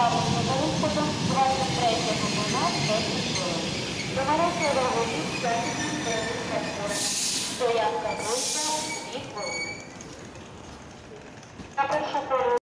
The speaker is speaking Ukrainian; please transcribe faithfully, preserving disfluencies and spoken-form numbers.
Правильно, за виходом двадцять третя година десять хвилин. До нарешті вагонів західних перших платформ. Стоянка Дружба дві хвилини. На першу